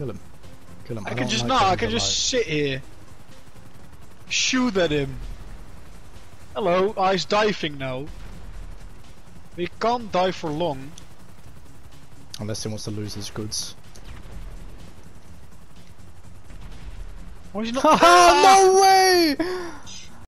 Kill him. Kill him. I can don't just like not. I killing can the just light. sit here. Shoot at him. Hello, he's diving now. He can't dive for long. Unless he wants to lose his goods. Why is he not? Haha! No way!